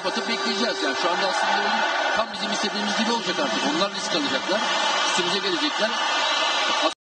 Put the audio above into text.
kapatıp bekleyeceğiz. Yani şu anda aslında oyun tam bizim istediğimiz gibi olacak artık. Onlar risk alacaklar. Üstümüze gelecekler.